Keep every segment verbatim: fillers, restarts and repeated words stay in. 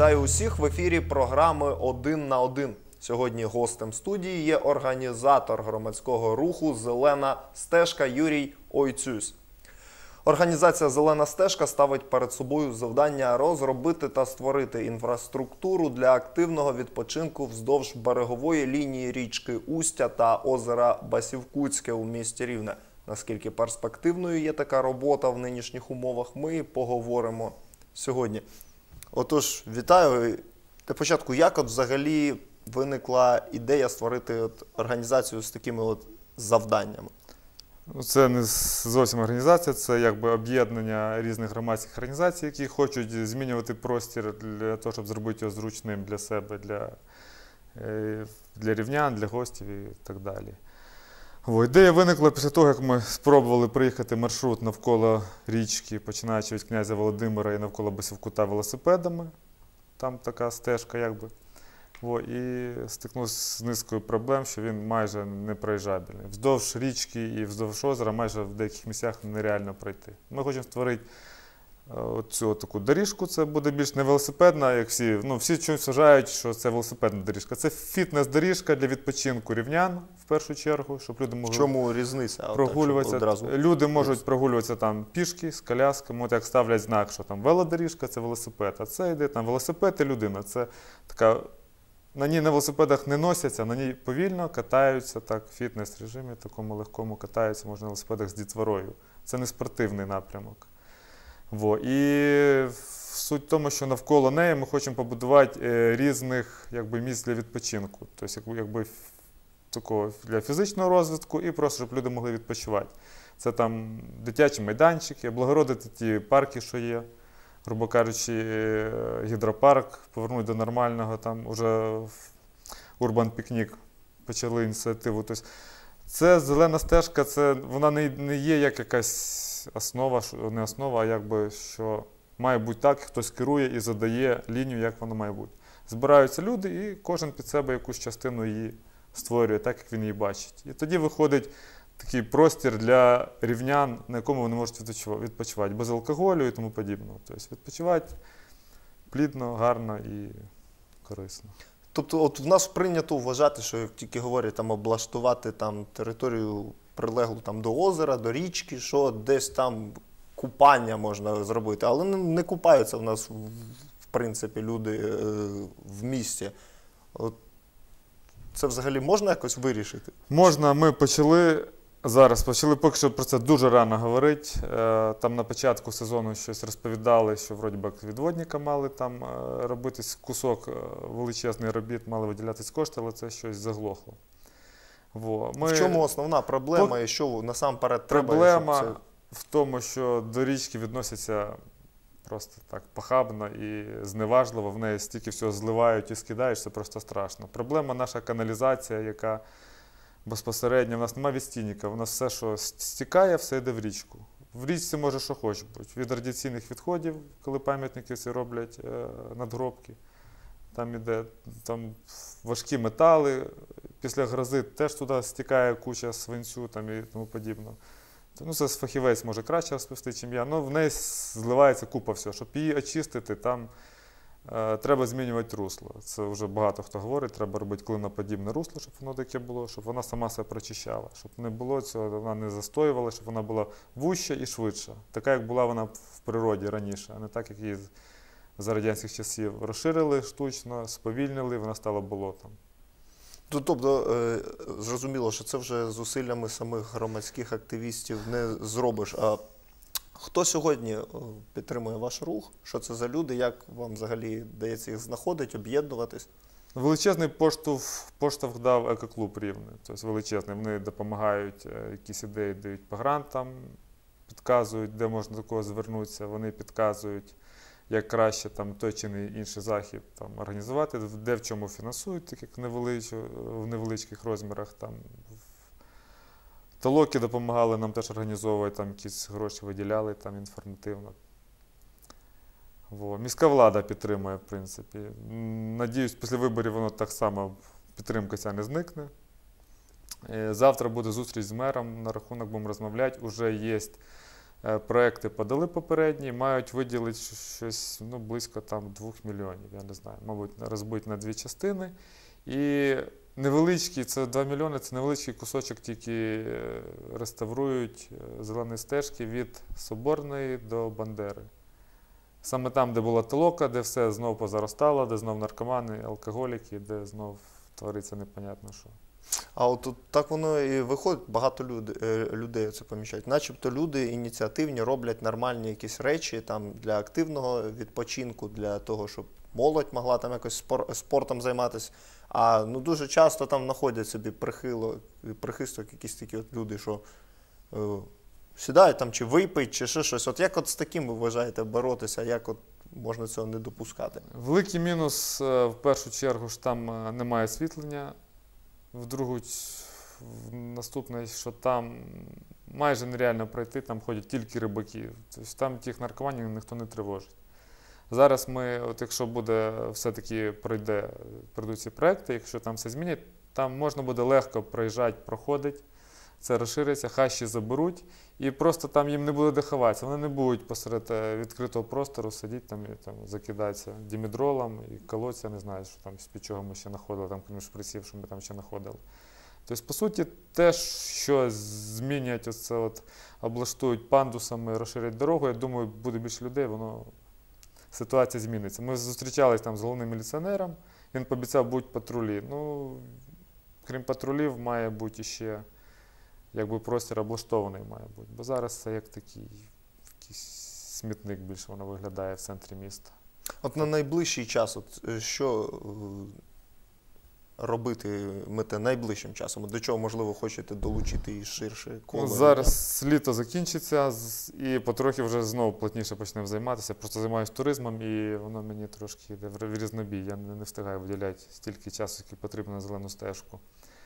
Вітаю усіх в ефірі програми «Один на один». Сьогодні гостем студії є організатор громадського руху «Зелена стежка» Юрій Ойцюсь. Організація «Зелена стежка» ставить перед собою завдання розробити та створити інфраструктуру для активного відпочинку вздовж берегової лінії річки Устя та озера Басівкутське у місті Рівне. Наскільки перспективною є така робота в нинішніх умовах, ми поговоримо сьогодні. Отож, вітаю. Для початку, як от взагалі виникла ідея створити от організацію з такими от завданнями? Це не зовсім організація, це якби об'єднання різних громадських організацій, які хочуть змінювати простір для того, щоб зробити його зручним для себе, для, для рівнян, для гостів і так далі. О, ідея виникла після того, як ми спробували приїхати маршрут навколо річки, починаючи від князя Володимира і навколо Басівкута велосипедами. Там така стежка якби. О, і стикнувся з низкою проблем, що він майже непроїжджабельний. Вздовж річки і вздовж озера майже в деяких місцях нереально пройти. Ми хочемо створити оцю таку доріжку, це буде більш не велосипедна, як всі. Ну, всі чомусь вважають, що це велосипедна доріжка. Це фітнес-доріжка для відпочинку рівнян, в першу чергу, щоб люди могли в чому різниця? прогулюватися. Одразу. Люди можуть прогулюватися там пішки, з колясками, от як ставлять знак, що там велодоріжка – це велосипед, а це йде там велосипед і людина. Це така... На ній на велосипедах не носяться, на ній повільно катаються, так, в фітнес-режимі, такому легкому катаються, можна на велосипедах з дітворою. Це не спортивний напрямок. Во. І суть в тому, що навколо неї ми хочемо побудувати е, різних якби, місць для відпочинку. Тобто, якби, такого для фізичного розвитку і просто, щоб люди могли відпочивати. Це там дитячі майданчики, облагородити ті парки, що є. Грубо кажучи, гідропарк, повернути до нормального, там уже Урбан Пікнік почали ініціативу. Тобто, це зелена стежка, це, вона не, не є як якась основа, не основа, а якби, що має бути так, хтось керує і задає лінію, як воно має бути. Збираються люди і кожен під себе якусь частину її створює, так, як він її бачить. І тоді виходить такий простір для рівнян, на якому вони можуть відпочивати, без алкоголю і тому подібного. Тобто відпочивати плідно, гарно і корисно. Тобто от в нас прийнято вважати, що як тільки говорять там облаштувати там територію прилеглу там до озера, до річки, що десь там купання можна зробити, але не, не купаються в нас в принципі люди е, в місті. От це взагалі можна якось вирішити? Можна, ми почали Зараз почали поки що про це дуже рано говорити. Там на початку сезону щось розповідали, що вроді би відводника мали там робитись, кусок величезний робіт, мали виділятись кошти, але це щось заглохло. Во. Ми... В чому основна проблема По... і що насамперед треба? Проблема це... в тому, що до річки відносяться просто так похабно і зневажливо, в неї стільки всього зливають і скидають, це просто страшно. Проблема наша каналізація, яка безпосередньо, в нас немає відстійника, у нас все, що стікає, все йде в річку. В річці може що хоче бути. Від радіаційних відходів, коли пам'ятники всі роблять е, надгробки, там іде там, важкі метали, після грози теж туди стікає куча свинцю там, і тому подібне. Ну, це фахівець може краще розповісти, ніж я, але в неї зливається купа всього. Щоб її очистити, там треба змінювати русло. Це вже багато хто говорить, треба робити клиноподібне русло, щоб воно таке було, щоб вона сама себе прочищала. Щоб не було цього, вона не застоювала, щоб вона була вужча і швидша. Така, як була вона в природі раніше, а не так, як її за радянських часів розширили штучно, сповільнили, вона стала болотом. Тобто, зрозуміло, що це вже зусиллями самих громадських активістів не зробиш. А хто сьогодні підтримує ваш рух? Що це за люди? Як вам взагалі вдається їх знаходити, об'єднуватись? Величезний поштовх, поштовх дав екоклуб Рівне. Тобто величезний. Вони допомагають, якісь ідеї дають по грантам, підказують, де можна до кого звернутися. Вони підказують, як краще там, той чи інший захід там, організувати, де в чому фінансують, так як невелич, в невеличких розмірах. Там, Толоки допомагали нам теж організовувати, там якісь гроші виділяли там інформативно. Во. Міська влада підтримує, в принципі. Надіюсь, після виборів воно так само, підтримка ця не зникне. Завтра буде зустріч з мером, на рахунок будемо розмовляти. Уже є Е, Проекти подали попередні, мають виділити щось ну, близько там двох мільйонів, я не знаю, мабуть, розбити на дві частини. І невеличкий, це два мільйони, це невеличкий кусочок тільки е, реставрують е, зелені стежки від Соборної до Бандери. Саме там, де була толока, де все знов позаростало, де знов наркомани, алкоголіки, де знов твориться непонятно що. А от тут так воно і виходить, багато люди, е, людей це помічають. Начебто люди ініціативні роблять нормальні якісь речі там, для активного відпочинку, для того, щоб молодь могла там якось спор, спортом займатися. А ну, дуже часто там знаходять собі прихило, прихисток якісь такі от люди, що е, сідають там чи випить, чи ще щось. От як от з таким ви вважаєте боротися, як от можна цього не допускати? Великий мінус, е, в першу чергу, що там е, немає освітлення. В другу, в наступне, що там майже нереально пройти, там ходять тільки рибаки. Тобто там тих наркоманів ніхто не тривожить. Зараз ми, от якщо буде все-таки пройде, пройдуть ці проекти, якщо там все змінять, там можна буде легко проїжджати, проходити, це розшириться, хащі заберуть, і просто там їм не буде де ховатися. Вони не будуть посеред е, відкритого простору сидіти там і там, закидатися дімедролом і колоться, не знаю, що там, з-під чого ми ще знаходили, там, крім шприців, що ми там ще знаходили. Тобто, по суті, те, що змінять оце, от, облаштують пандусами, розширять дорогу, я думаю, буде більше людей, воно, ситуація зміниться. Ми зустрічалися там з головним міліціонером, він пообіцяв, будуть патрулі. Ну, крім патрулів, має бути ще якби простір облаштований має бути. Бо зараз це як такий якийсь смітник більше воно виглядає в центрі міста. От на найближчий час, от що е, робитимете найближчим часом? До чого, можливо, хочете долучити і ширше коло? Ну, зараз літо закінчиться і потрохи вже знову плотніше почнемо займатися. Просто займаюся туризмом і воно мені трошки йде в різнобій. Я не, не встигаю виділяти стільки часу, скільки потрібно на зелену стежку.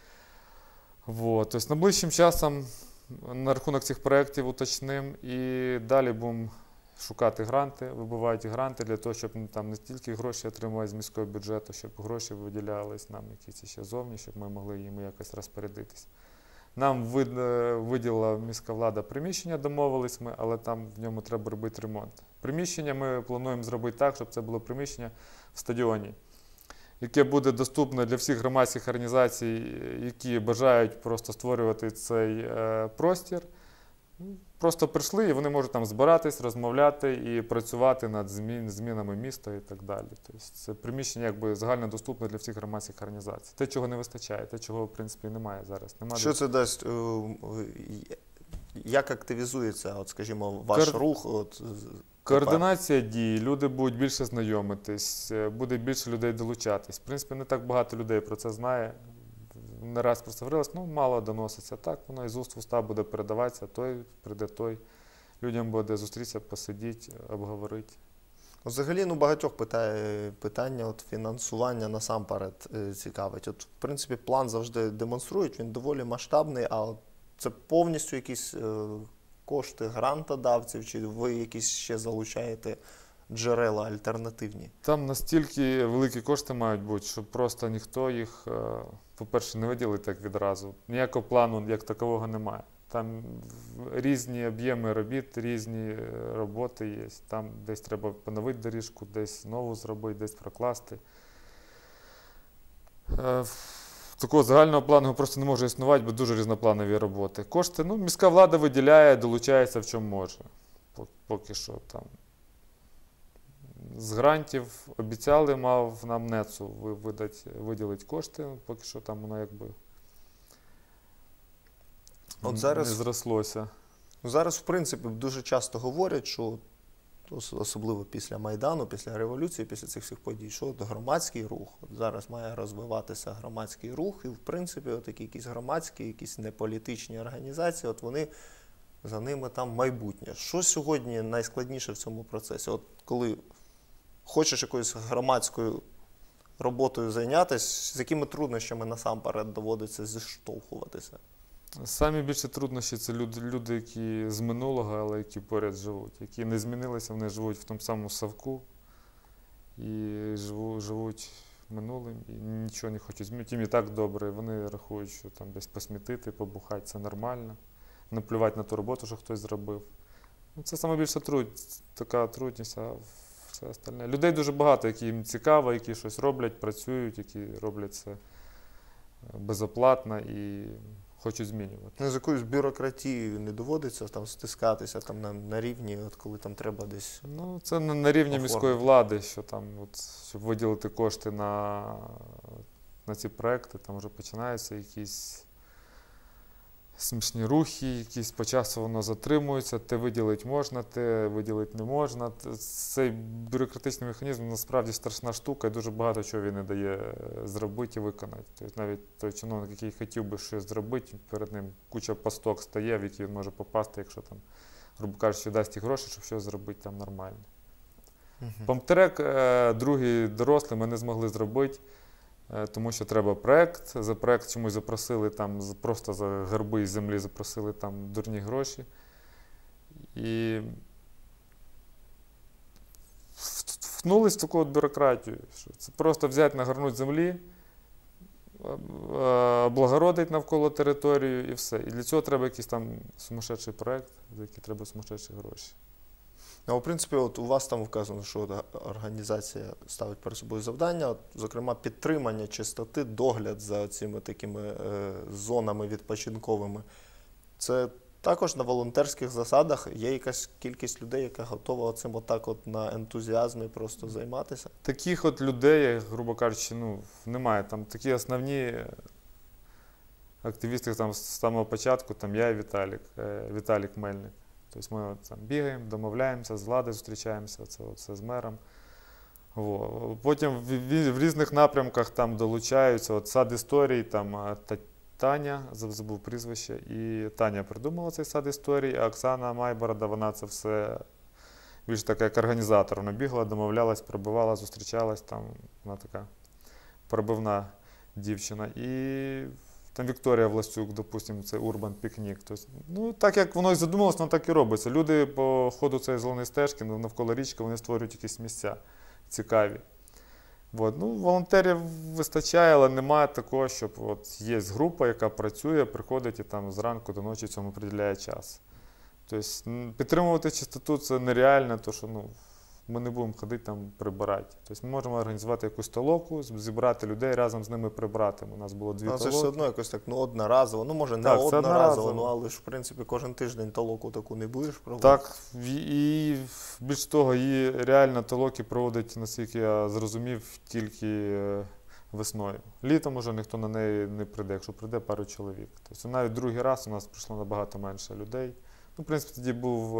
Вот. Тобто найближчим часом на рахунок цих проєктів уточним і далі будемо шукати гранти, вибивати гранти для того, щоб там не тільки гроші отримувати з міського бюджету, щоб гроші виділялись нам якісь ще зовні, щоб ми могли їм якось розпорядитись. Нам виділила міська влада приміщення, домовились ми, але там в ньому треба робити ремонт. Приміщення ми плануємо зробити так, щоб це було приміщення в стадіоні, яке буде доступне для всіх громадських організацій, які бажають просто створювати цей е, простір. Просто прийшли і вони можуть там збиратись, розмовляти і працювати над змін, змінами міста і так далі. Тобто це приміщення якби загальнодоступне для всіх громадських організацій. Те, чого не вистачає, те, чого в принципі немає зараз. Нема Що де... це дасть? Як активізується, от, скажімо, ваш Кор... рух? От, Координація дій, люди будуть більше знайомитись, буде більше людей долучатись. В принципі, не так багато людей про це знає. Не раз про це говорилось, ну мало доноситься. Так, воно із уст в уста буде передаватися, той прийде той. Людям буде зустрітися, посидіти, обговорити. Взагалі, ну, багатьох питає, питання от, фінансування насамперед е, цікавить. От, в принципі, план завжди демонструють, він доволі масштабний, а от це повністю якісь е, кошти грантодавців, чи ви якісь ще залучаєте джерела альтернативні? Там настільки великі кошти мають бути, що просто ніхто їх, по-перше, не виділить так відразу. Ніякого плану як такового немає. Там різні об'єми робіт, різні роботи є. Там десь треба поновити доріжку, десь нову зробити, десь прокласти. Такого загального плану просто не може існувати, бо дуже різнопланові роботи. Кошти, ну, міська влада виділяє, долучається в чому може. Поки що там. З грантів обіцяли, мав нам НЕЦу видати, виділити кошти, поки що там воно якби От зараз, не зрослося. Зараз, в принципі, дуже часто говорять, що особливо після Майдану, після революції, після цих всіх подій, що от громадський рух. От зараз має розвиватися громадський рух, і, в принципі, от такі якісь громадські, якісь неполітичні організації, от вони, за ними там майбутнє. Що сьогодні найскладніше в цьому процесі? От коли хочеш якоюсь громадською роботою зайнятися, з якими труднощами насамперед доводиться зіштовхуватися? Самі більші труднощі – це люди, люди, які з минулого, але які поряд живуть, які не змінилися, вони живуть в тому самому совку і живуть, живуть минулим, і нічого не хочуть змінити. Їм і так добре, вони рахують, що там десь посмітити, побухати – це нормально, наплювати на ту роботу, що хтось зробив. Ну, це найбільша труд, така трудність, а все остальне. Людей дуже багато, які їм цікаво, які щось роблять, працюють, які роблять це безоплатно і хочуть змінювати. Ну, з якоюсь бюрократією не доводиться там стискатися там, на, на рівні, от коли там треба десь. Ну, це на, на рівні оформити. міської влади, що там, от, щоб виділити кошти на, на ці проекти, там вже починаються якісь смішні рухи, якісь по часу воно затримується, те виділити можна, те виділити не можна. Цей бюрократичний механізм насправді страшна штука і дуже багато чого він не дає зробити і виконати. Тобто навіть той чиновник, який хотів би щось зробити, перед ним куча пасток стає, в які він може попасти, якщо там, грубо кажучи, дасть ті гроші, щоб щось зробити там нормально. Угу. Помтерек, другий дорослий, ми не змогли зробити. Тому що треба проєкт, за проєкт чомусь запросили, там, просто за горби із землі запросили там дурні гроші. І втнулись в таку от бюрократію, що це просто взяти, нагорнути землі, облагородити навколо територію і все. І для цього треба якийсь там сумасшедший проєкт, за який треба сумасшедші гроші. Ну, в принципі, от у вас там вказано, що організація ставить перед собою завдання, от, зокрема, підтримання чистоти, догляд за цими такими е, зонами відпочинковими. Це також на волонтерських засадах є якась кількість людей, яка готова цим отак от на ентузіазмі просто займатися? Таких от людей, грубо кажучи, ну, немає. Там такі основні активісти там, з самого початку, там я і Віталік, е, Віталік Мельник. Тобто ми там бігаємо, домовляємося, з владою зустрічаємося, це все з мером. О. Потім в, в, в різних напрямках там долучаються. От сад історій, там Таня, забув прізвище, і Таня придумала цей сад історій, а Оксана Майборода, вона це все більш така як організатор. Вона бігла, домовлялась, пробивала, зустрічалась, там вона така пробивна дівчина. І там Вікторія Власюк, допустимо, це Урбан Пікнік. Тобто, ну, так як воно і задумалось, воно так і робиться. Люди по ходу цієї зеленої стежки, навколо річки, вони створюють якісь місця цікаві. От. Ну, волонтерів вистачає, але немає такого, щоб от є група, яка працює, приходить і там зранку до ночі цьому приділяє час. Тобто підтримувати чистоту це нереально, тому що ну, ми не будемо ходити там прибирати. Тобто ми можемо організувати якусь толоку, зібрати людей, разом з ними прибрати. У нас було дві толоки. Це ж все одно якось так, ну, одноразово. Ну, може, не так, одноразово, одноразово. ну, але ж, в принципі, кожен тиждень толоку таку не будеш проводити. Так, і більш того, її реально толоки проводить, наскільки я зрозумів, тільки весною. Літом уже ніхто на неї не прийде, якщо прийде пару чоловік. Тобто навіть другий раз у нас прийшло набагато менше людей. Ну, в принципі, тоді був...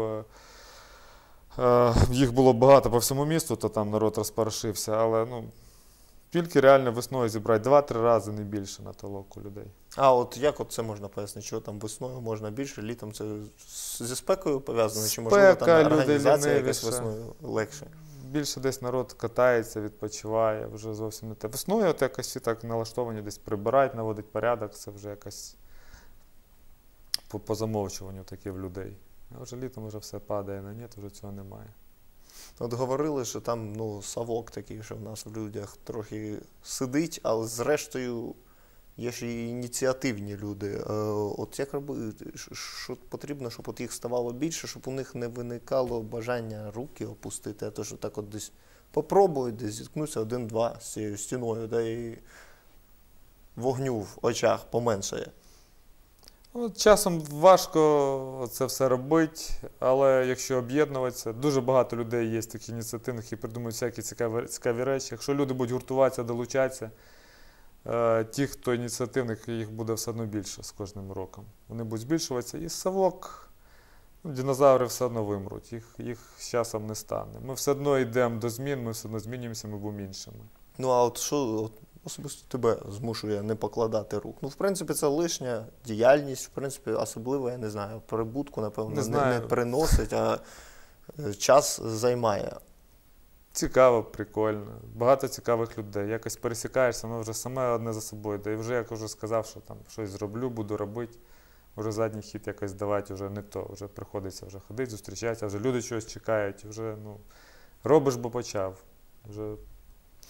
Їх було багато по всьому місту, то там народ розпорошився, але ну, тільки реально весною зібрати два-три рази, не більше на толоку людей. А от як от це можна пояснити? Чого там весною можна більше, літом це зі спекою пов'язано? Чи можливо там організація якась весною легше? Більше десь народ катається, відпочиває, вже зовсім не те. Весною от якось всі так налаштовані, десь прибирають, наводить порядок, це вже якось по, по замовчуванню таке в людей. А вже літом вже все падає на ні, вже цього немає. От говорили, що там ну, совок такий, що в нас в людях трохи сидить, але зрештою є ж і ініціативні люди. От як робити, що потрібно, щоб от їх ставало більше, щоб у них не виникало бажання руки опустити, а то що так от десь попробують, десь зіткнуться один-два з цією стіною, да і вогню в очах поменшає. Ну, часом важко це все робити, але якщо об'єднуватися, дуже багато людей є таких ініціативних і придумують всякі цікаві, цікаві речі. Якщо люди будуть гуртуватися, долучатися, е, ті, хто ініціативних, їх буде все одно більше з кожним роком. Вони будуть збільшуватися. І совок, ну, динозаври все одно вимруть, їх, їх з часом не стане. Ми все одно йдемо до змін, ми все одно змінюємося, ми будемо іншими. Ну а от що... От... Особисто тебе змушує не покладати рук. Ну, в принципі, це лишня діяльність, в принципі, особливо, я не знаю, прибутку, напевно, не, не, не приносить, а час займає. Цікаво, прикольно. Багато цікавих людей. Якось пересікаєшся, воно вже саме одне за собою. Да і вже, як вже сказав, що там щось зроблю, буду робити, вже задній хід якось давати вже не то. Вже приходиться вже ходити, зустрічатися, вже люди щось чекають, вже, ну, робиш, бо почав. Вже...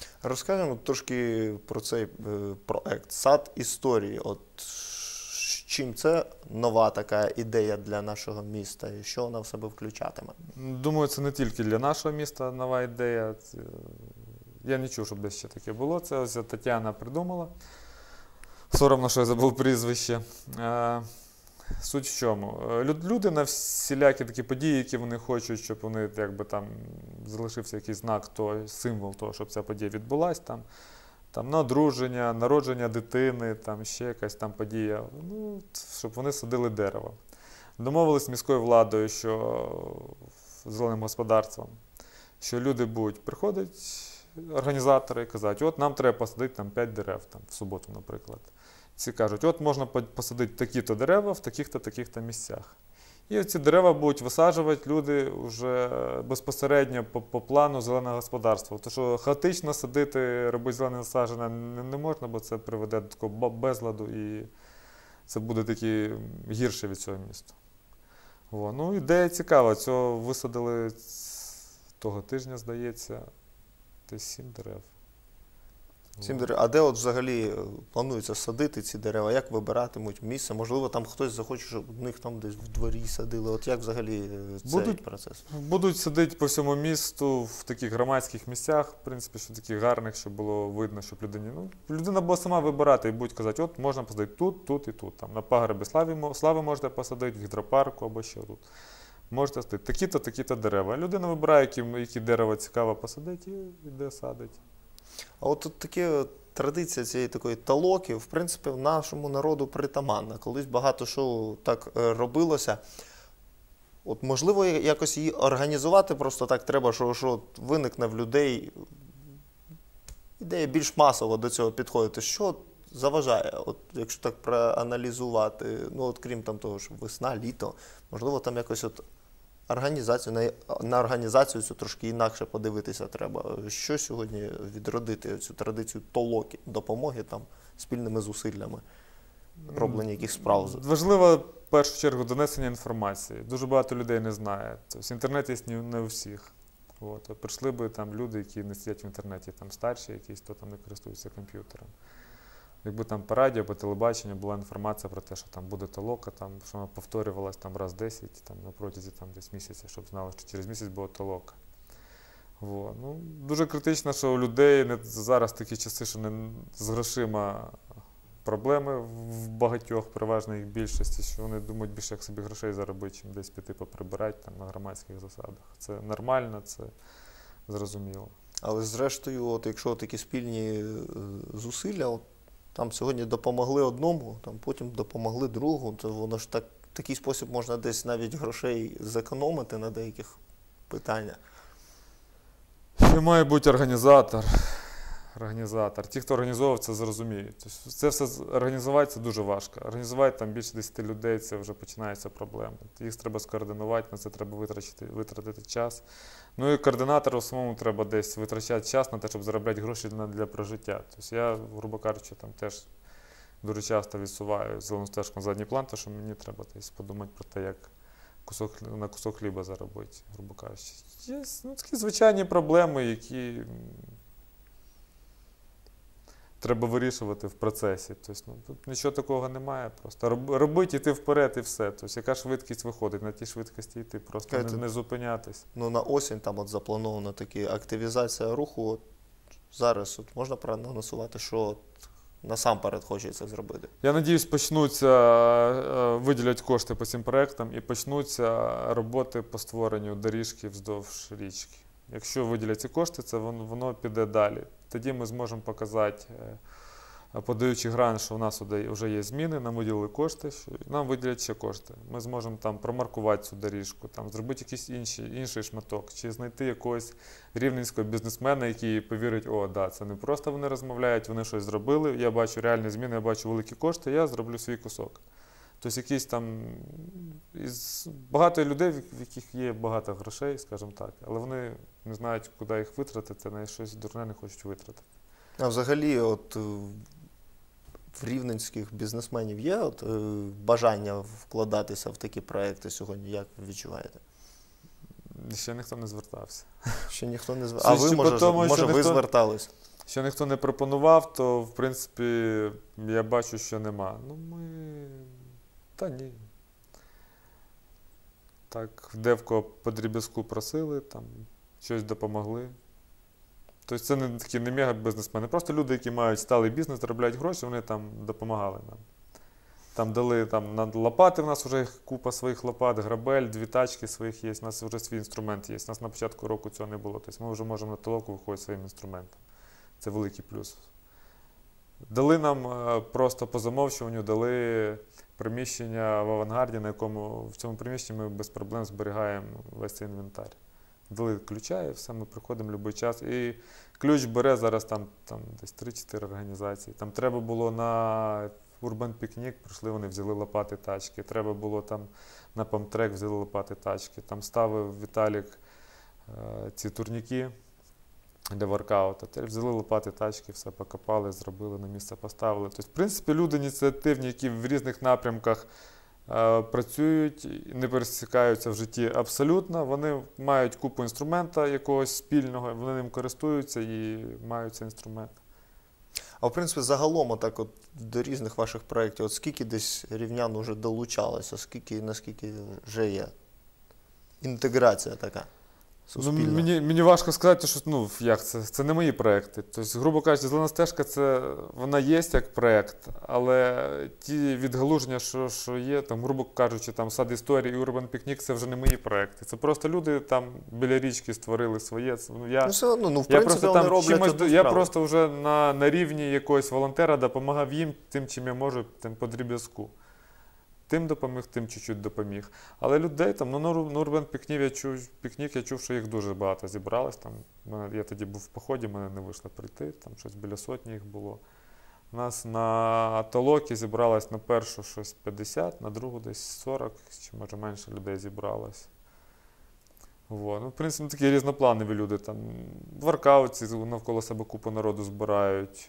Розкажемо трошки про цей е, проект «Сад історії». От чим це нова така ідея для нашого міста і що вона в себе включатиме? Думаю, це не тільки для нашого міста нова ідея. Це- Я не чув, щоб десь ще таке було. Це ось Тетяна придумала. Соромно, що я забув прізвище. Е, Суть в чому? Е, люд- Люди на всілякі такі події, які вони хочуть, щоб вони якби там залишився якийсь знак, той, символ того, щоб ця подія відбулась. Там, там на одруження, народження дитини, там ще якась там подія. Ну, щоб вони садили дерево. Домовились з міською владою, що зеленим господарством, що люди будуть приходити, організатори, і казати, от нам треба посадити там п'ять дерев там, в суботу, наприклад. Ці кажуть, от можна по- посадити такі-то дерева в таких-то, таких-то місцях. І ці дерева будуть висаджувати люди вже безпосередньо по, по плану зеленого господарства. Тому що хаотично садити, робити зелене насадження не, не можна, бо це приведе до такого ба- безладу і це буде таки гірше від цього міста. О, ну, ідея цікава. Цього висадили ц- того тижня, здається, десь сім дерев. Сім дерев. А де от взагалі е, планується садити ці дерева? Як вибиратимуть місце? Можливо, там хтось захоче, щоб в них там десь в дворі садили. От як взагалі е, цей Будуть- процес? Будуть садити по всьому місту в таких громадських місцях, в принципі, що таких гарних, щоб було видно, щоб людині. Ну, людина буде сама вибирати і будуть казати, от можна посадити тут, тут і тут. Там, на пагорбі слави, мо- слави можете посадити, в гідропарку або ще тут. Можете садити такі-то, такі-то дерева. Людина вибирає, які, які дерева цікаво посадити і йде садить. А от тут такі от традиція цієї такої толоки, в принципі, в нашому народу притаманна. Колись багато що так е, робилося. От можливо, я- якось її організувати просто так треба, що, що от виникне в людей ідея більш масово до цього підходити. Що заважає, от якщо так проаналізувати, ну от крім там того, що весна, літо, можливо, там якось от організацію, на, на організацію цю трошки інакше подивитися треба. Що сьогодні відродити цю традицію толоки, допомоги там спільними зусиллями, роблення яких справ? Важливо, в першу чергу, донесення інформації. Дуже багато людей не знає. Тобто інтернет є не не у всіх. От. А прийшли би там люди, які не сидять в інтернеті, там старші якісь, хто там не користується комп'ютером. Якби там по радіо, по телебаченню була інформація про те, що там буде толока, там, що вона повторювалась там раз десять там, на протязі там, десь місяця, щоб знали, що через місяць буде толока. Во. Ну, дуже критично, що у людей не, зараз такі часи, що не, з грошима проблеми в багатьох, переважно їх більшості, що вони думають більше, як собі грошей заробити, чим десь піти поприбирати там, на громадських засадах. Це нормально, це зрозуміло. Але зрештою, от якщо такі спільні е, зусилля, от, там сьогодні допомогли одному, там потім допомогли другому, то воно ж так, такий спосіб можна десь навіть грошей зекономити на деяких питаннях. Ще має бути організатор. Організатор. Ті, хто організовував, це зрозуміють. Тобто це все з- організувати це дуже важко. Організувати там більше десяти людей, це вже починаються проблеми. Їх треба скоординувати, на це треба витратити, витратити час. Ну і координатору самому треба десь витрачати час на те, щоб заробляти гроші для, для прожиття. Тобто я, грубо кажучи, там теж дуже часто відсуваю зелену стежку на задній план, тому що мені треба десь подумати про те, як кусок, хлі- на кусок хліба заробити, грубо кажучи. Є ну, такі звичайні проблеми, які м, треба вирішувати в процесі. Тобто, ну, тут нічого такого немає. Просто роб- робити, йти вперед і все. Тобто, яка швидкість виходить, на тій швидкості йти, просто не, Катя, не зупинятись. Ну на осінь там от запланована така активізація руху. От, зараз от, можна проанонсувати, що от, насамперед хочеться зробити. Я надіюсь, почнуться, е, виділять кошти по цим проектам і почнуться роботи по створенню доріжки вздовж річки. Якщо виділять ці кошти, це воно, воно піде далі. Тоді ми зможемо показати, е, подаючи грант, що в нас вже є зміни, нам виділили кошти, що нам виділять ще кошти. Ми зможемо там промаркувати цю доріжку, там, зробити якийсь інший, інший шматок, чи знайти якогось рівненського бізнесмена, який повірить, о, да, це не просто вони розмовляють, вони щось зробили, я бачу реальні зміни, я бачу великі кошти, я зроблю свій кусок. Тобто якісь там із багато людей, в яких є багато грошей, скажімо так, але вони не знають, куди їх витратити, на щось дурне не хочуть витратити. А взагалі, от е, в рівненських бізнесменів є от, е, бажання вкладатися в такі проекти сьогодні, як ви відчуваєте? Ще ніхто не звертався. Ще ніхто не звертався. А Судячи ви, по може, тому, що може ви ніхто- звертались? Ще ніхто не пропонував, то, в принципі, я бачу, що нема. Ну, ми Та ні. Так, де в кого по дріб'язку просили, там щось допомогли. Тобто це не такі не мега-бізнесмени, просто люди, які мають сталий бізнес, заробляють гроші, вони там допомагали нам. Там дали там, на лопати, в нас вже купа своїх лопат, грабель, дві тачки своїх є, у нас вже свій інструмент є. У нас на початку року цього не було. Тобто ми вже можемо на толоку виходити своїм інструментом. Це великий плюс. Дали нам просто по замовчуванню, дали приміщення в авангарді, на якому в цьому приміщенні ми без проблем зберігаємо весь цей інвентар. Дали ключа і все, ми приходимо в будь-який час. І ключ бере зараз там, там десь три-чотири організації. Там треба було на Urban Picnic, прийшли вони, взяли лопати тачки. Треба було там на Памтрек, взяли лопати тачки. Там ставив Віталік е, ці турніки для воркаута. Теж взяли лопати тачки, все покопали, зробили, на місце поставили. Тобто, в принципі, люди ініціативні, які в різних напрямках е, працюють, не пересікаються в житті абсолютно. Вони мають купу інструмента якогось спільного, вони ним користуються і мають цей інструмент. А в принципі, загалом, отак от до різних ваших проєктів, от скільки десь рівнян вже долучалося, скільки, наскільки вже є інтеграція така суспільна? Ну, мені, мені важко сказати, що ну, як це, це не мої проекти. Тобто, грубо кажучи, «Зелена стежка» це, вона є як проект, але ті відгалуження, що, що є, там, грубо кажучи, там «Сад історії» і «Urban Picnic» це вже не мої проекти. Це просто люди там біля річки створили своє. Це, ну, я, ну, все одно, ну, в я принципі, просто вони там роблять чимось, одну я справу. просто вже на, на рівні якогось волонтера допомагав їм тим, чим я можу, тим по дріб'язку. Тим допоміг, тим чуть-чуть допоміг. Але людей там, ну, на Urban Picnic я чув, пікнік, я чув, що їх дуже багато зібралось. Там, мене, я тоді був в поході, мене не вийшло прийти, там щось біля сотні їх було. У нас на Толокі зібралось на першу щось п'ятдесят, на другу десь сорок, чи може менше людей зібралось. Во. Ну, в принципі, такі різнопланові люди. Там, воркаутці навколо себе купу народу збирають.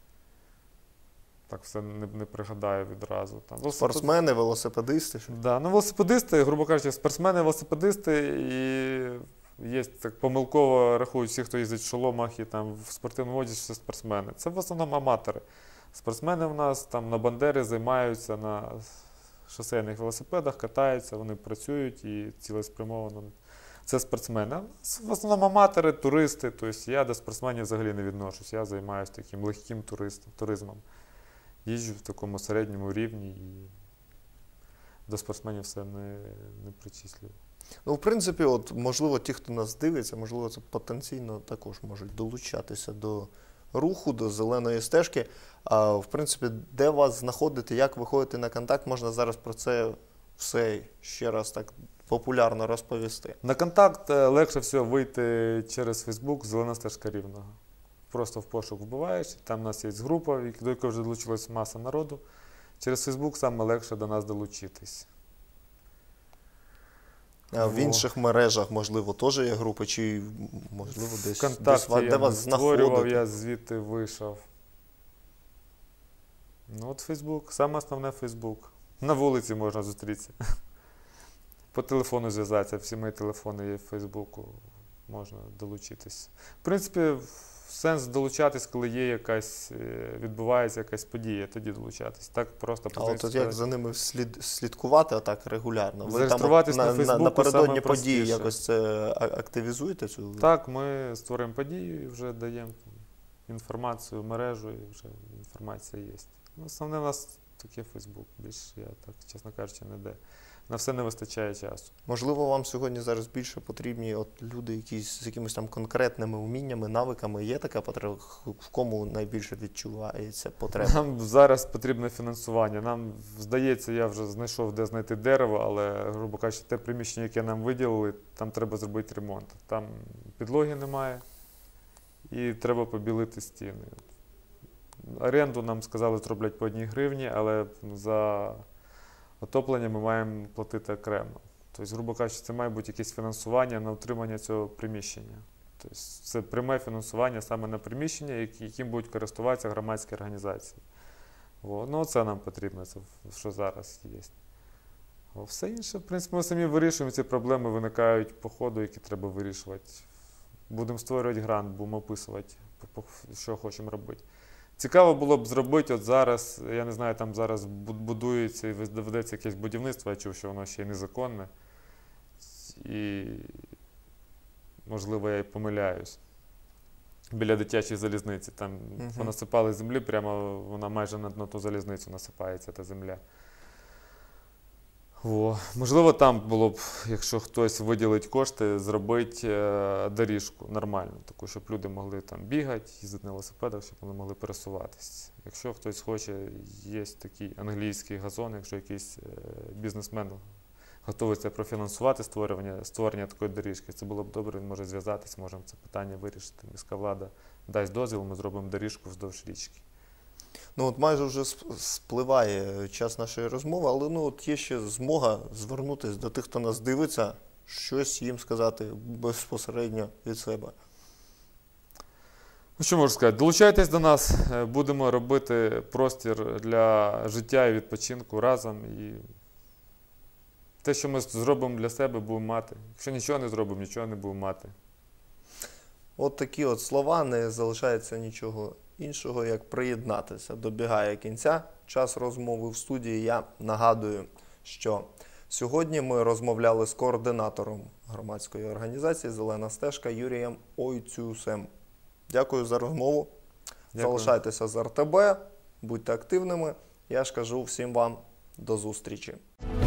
Так все не, не пригадаю відразу. Там, велосипед... Спортсмени, велосипедисти. Що? Да, ну, велосипедисти, грубо кажучи, спортсмени, велосипедисти, і є так помилково рахують всі, хто їздить в шоломах і там в спортивному одязі, що це спортсмени. Це в основному аматори. Спортсмени в нас там на Бандери займаються на шосейних велосипедах, катаються, вони працюють і цілеспрямовано. Це спортсмени. А в основному аматори, туристи. Тобто я до спортсменів взагалі не відношусь. Я займаюся таким легким туристом, туризмом. Їжджу в такому середньому рівні і до спортсменів все не, не причислюю. Ну, в принципі, от, можливо, ті, хто нас дивиться, можливо, це потенційно також можуть долучатися до руху, до зеленої стежки. А, в принципі, де вас знаходити, як виходити на контакт, можна зараз про це все ще раз так популярно розповісти. На контакт легше всього вийти через Facebook «Зелена стежка Рівного». Просто в пошук вбиваєш, там у нас є група, до якої вже долучилась маса народу. Через Facebook саме легше до нас долучитись. А в інших мережах, можливо, теж є групи, чи, можливо, десь, ВКонтакті десь де вас створював, знаходити? я звідти вийшов. Ну от Facebook, саме основне Facebook. На вулиці можна зустрітися. По телефону зв'язатися, всі мої телефони є в Фейсбуку, можна долучитись. В принципі, сенс долучатись, коли є якась, відбувається якась подія, тоді долучатись. Так просто А от як за ними слід, слідкувати отак регулярно? Ви Зареєструватись там, на на, Фейсбуку напередодні події простіше. якось це активізуєте? Цю? Так, ми створюємо подію і вже даємо інформацію в мережу, і вже інформація є. Ну, основне у нас таке Фейсбук, більше я так, чесно кажучи, не де. На все не вистачає часу. Можливо, вам сьогодні зараз більше потрібні от люди якісь з якимись там конкретними уміннями, навиками. Є така потреба? В кому найбільше відчувається потреба? Нам зараз потрібне фінансування. Нам, здається, я вже знайшов, де знайти дерево, але, грубо кажучи, те приміщення, яке нам виділили, там треба зробити ремонт. Там підлоги немає і треба побілити стіни. Оренду нам сказали, зроблять по одній гривні, але за отоплення ми маємо платити окремо. Тобто, грубо кажучи, це має бути якесь фінансування на утримання цього приміщення. Тобто, це пряме фінансування саме на приміщення, яким будуть користуватися громадські організації. О, ну, це нам потрібно, це що зараз є. О, все інше, в принципі, ми самі вирішуємо, ці проблеми виникають по ходу, які треба вирішувати. Будемо створювати грант, будемо описувати, що хочемо робити. Цікаво було б зробити от зараз, я не знаю, там зараз бу- будується і доведеться якесь будівництво, я чув, що воно ще й незаконне. І, можливо, я і помиляюсь. Біля дитячої залізниці. Там Мгм. понасипали землі, прямо вона майже на, на ту залізницю насипається, та земля. О, можливо, там було б, якщо хтось виділить кошти, зробити е, доріжку нормальну, таку, щоб люди могли там бігати, їздити на велосипедах, щоб вони могли пересуватись. Якщо хтось хоче, є такий англійський газон, якщо якийсь е, бізнесмен готовий це профінансувати, створення, створення такої доріжки, це було б добре, він може зв'язатись, можемо це питання вирішити. Міська влада дасть дозвіл, ми зробимо доріжку вздовж річки. Ну от майже вже сп- спливає час нашої розмови, але ну от є ще змога звернутися до тих, хто нас дивиться, щось їм сказати безпосередньо від себе. Ну, що можу сказати? Долучайтесь до нас, е, будемо робити простір для життя і відпочинку разом. І те, що ми зробимо для себе, будемо мати. Якщо нічого не зробимо, нічого не будемо мати. От такі от слова, не залишається нічого іншого, як приєднатися. Добігає кінця час розмови в студії. Я нагадую, що сьогодні ми розмовляли з координатором громадської організації «Зелена стежка» Юрієм Ойцюсем. Дякую за розмову. Дякую. Залишайтеся з ар те бе, будьте активними. Я ж кажу всім вам до зустрічі.